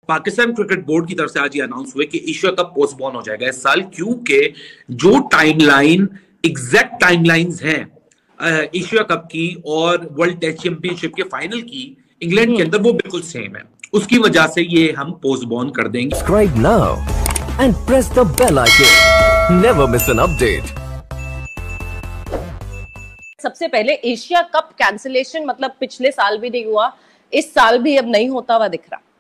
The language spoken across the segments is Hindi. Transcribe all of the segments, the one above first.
पाकिस्तान क्रिकेट बोर्ड की तरफ से आज ये अनाउंस हुआ कि एशिया कप पोस्टपोन हो जाएगा इस साल, क्योंकि जो टाइमलाइन एग्जैक्ट टाइमलाइंस हैं एशिया कप की और वर्ल्ड टेस्ट चैंपियनशिप के फाइनल की इंग्लैंड के अंदर, वो बिल्कुल सेम है। उसकी वजह से ये हम पोस्टपोन कर देंगे। Subscribe now and press the bell icon. Never miss an update. सबसे पहले एशिया कप कैंसिलेशन मतलब पिछले साल भी नहीं हुआ, इस साल भी अब नहीं होता हुआ दिख रहा।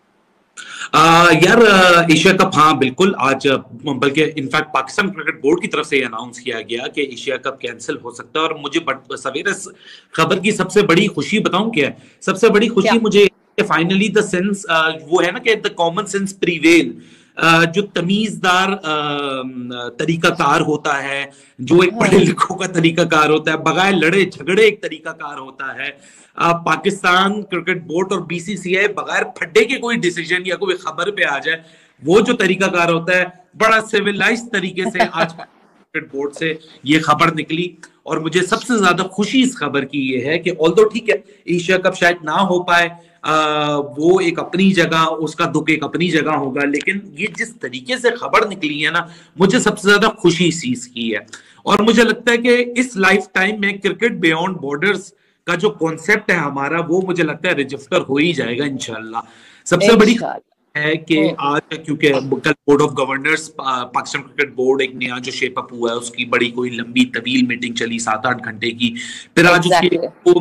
यार एशिया कप, हाँ बिल्कुल, आज बल्कि इनफैक्ट पाकिस्तान क्रिकेट बोर्ड की तरफ से अनाउंस किया गया कि एशिया कप कैंसिल हो सकता है। और मुझे सवेरे खबर की सबसे बड़ी खुशी बताऊं क्या है? सबसे बड़ी खुशी मुझे फाइनली द सेंस वो है ना कि द कॉमन सेंस प्रीवेल, जो तमीजदार तरीकाकार होता है, जो एक पढ़े लिखों का तरीकाकार होता है, बगैर लड़े झगड़े एक तरीकाकार होता है। पाकिस्तान क्रिकेट बोर्ड और बीसीसीआई बगैर फड्डे के कोई डिसीजन या कोई खबर पे आ जाए, वो जो तरीकाकार होता है, बड़ा सिविलाइज तरीके से आज क्रिकेट बोर्ड से ये खबर निकली। और मुझे सबसे ज्यादा खुशी इस खबर की ये है कि ऑल्दो ठीक है एशिया कप शायद ना हो पाए, वो एक अपनी जगह, उसका दुख एक अपनी जगह होगा, लेकिन ये जिस तरीके से खबर निकली है ना, मुझे सबसे ज्यादा खुशी इस चीज की है। और मुझे लगता है कि इस लाइफ टाइम में क्रिकेट बियॉन्ड बॉर्डर्स का जो कॉन्सेप्ट है हमारा, वो मुझे लगता है रजिस्टर हो ही जाएगा इंशाल्लाह। सबसे बड़ी है कि आज क्योंकि कल board of governors Pakistan cricket board एक नया जो शेप अप हुआ है, उसकी बड़ी कोई लंबी तवील मीटिंग चली 7-8 घंटे की। फिर आज उसके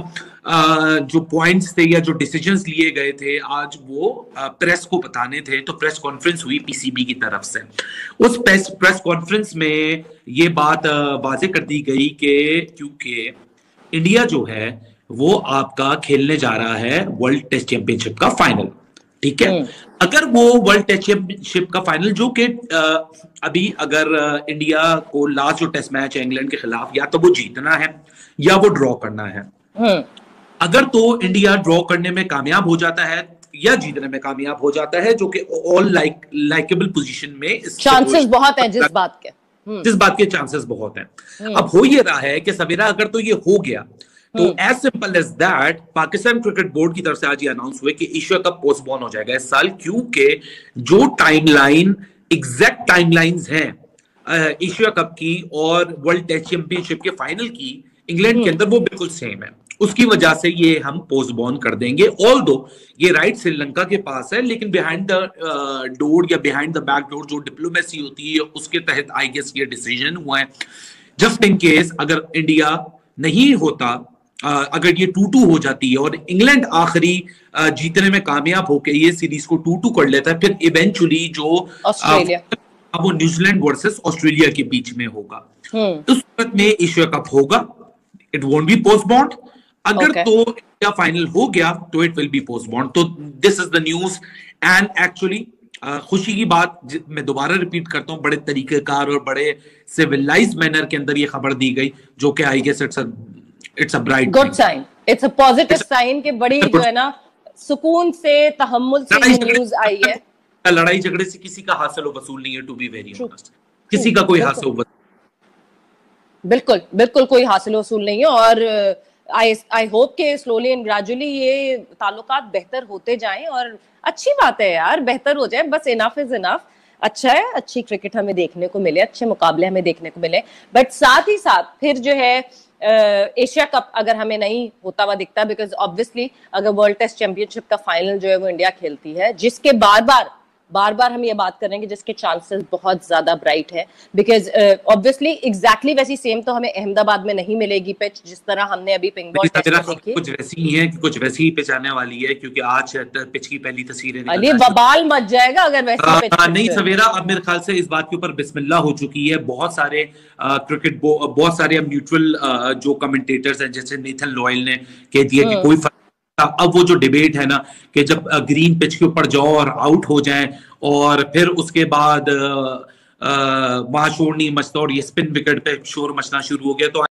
जो पॉइंट्स थे या जो डिसीजंस लिए गए थे, आज वो प्रेस को बताने थे, तो प्रेस कॉन्फ्रेंस हुई पीसीबी की तरफ से। उस प्रेस कॉन्फ्रेंस में ये बात वाजे कर दी गई कि क्योंकि इंडिया जो है वो आपका खेलने जा रहा है वर्ल्ड टेस्ट चैंपियनशिप का फाइनल, ठीक है। अगर वो वर्ल्ड टेस्ट चैंपियनशिप का फाइनल, जो कि अभी अगर इंडिया को लास्ट जो टेस्ट मैच है इंग्लैंड के खिलाफ, या तो वो जीतना है या वो ड्रॉ करना है। अगर तो इंडिया ड्रॉ करने में कामयाब हो जाता है या जीतने में कामयाब हो जाता है, जो कि ऑल लाइकेबल पोजीशन में चांसेस बहुत हैं, जिस बात के चांसेस बहुत हैं। अब हो ये रहा है कि सवेरा अगर तो ये हो गया, तो as simple as that Pakistan cricket board की तरफ से आज ये अनाउंस हुआ कि एशिया कप पोस्टपोन हो जाएगा इस साल, क्योंकि जो टाइमलाइन एग्जैक्ट टाइमलाइंस हैं एशिया कप की और वर्ल्ड टेस्ट चैंपियनशिप के फाइनल की इंग्लैंड के अंदर, वो बिल्कुल सेम है। उसकी वजह से ये हम पोस्टपोन कर देंगे। ऑल्दो ये राइट श्रीलंका के पास है, लेकिन बिहाइंड द डोर या बिहाइंड द बैक डोर जो डिप्लोमेसी होती है, उसके तहत आई गेस ये डिसीजन हुआ है। जस्ट इन केस अगर इंडिया नहीं होता, अगर ये 2-2 हो जाती है और इंग्लैंड आखिरी जीतने में कामयाब होकर ये सीरीज को 2-2 कर लेता है, फिर इवेंचुअली जो वो न्यूजीलैंड वर्सेस ऑस्ट्रेलिया के बीच में होगा, तो सूरत में एशिया कप होगा, इट वोंट बी पोस्टपोन्ड। अगर तो इंडिया फाइनल हो गया तो इट विल बी पोस्टपोन्ड। तो this is the news and actually खुशी की बात मैं दोबारा रिपीट करता हूं, बड़े तरीकेकार और बड़े सिविलाइज्ड मैनर के अंदर ये खबर दी गई, जो कि I guess it's a bright good sign, it's a positive sign कि बड़ी जो है ना सुकून से तहम्मुल से न्यूज़ आई है। लड़ाई झगड़े से किसी का हासिल वसूल नहीं है, टू बी वेरी ऑनेस्ट, किसी का कोई हासिल बिल्कुल बिल्कुल कोई हासिल वसूल नहीं है। और आई होप के स्लोली एंड ग्रेजुअली ये ताल्लुकात बेहतर होते जाएं, और अच्छी बात है यार, बेहतर हो जाए, बस इनफ इज इनफ। अच्छा है, अच्छी क्रिकेट हमें देखने को मिले, अच्छे मुकाबले हमें देखने को मिले, बट साथ ही साथ फिर जो है एशिया कप अगर हमें नहीं होता हुआ दिखता, बिकॉज ऑब्वियसली अगर वर्ल्ड टेस्ट चैंपियनशिप का फाइनल जो है वो इंडिया खेलती है, जिसके बार बार हम ये बात कर रहे हैं कि जिसके चांसेस बहुत ज्यादा ब्राइट है, बिकॉज ऑब्वियसली एग्जैक्टली वैसी सेम तो हमें अहमदाबाद में नहीं मिलेगी पिच, जिस तरह हमने अभी पिंक बॉल टेस्ट में देखी, कुछ वैसी ही है, कुछ वैसी ही पिच आने वाली है, क्योंकि आज पिच की पहली तस्वीरें अरे बवाल मच जाएगा अगर वैसी पिच नहीं सवेरा। अब मेरे ख्याल से इस बात के ऊपर बिस्मिल्लाह हो चुकी है। बहुत सारे क्रिकेट बहुत सारे अब न्यूट्रल जो कमेंटेटर्स हैं, जैसे नेथन लॉयल ने कह दिया कि कोई फर्क। अब वो जो डिबेट है ना कि जब ग्रीन पिच के ऊपर जाओ और आउट हो जाए और फिर उसके बाद वहां शोर नहीं मचता और ये स्पिन विकेट पे शोर मचना शुरू हो गया, तो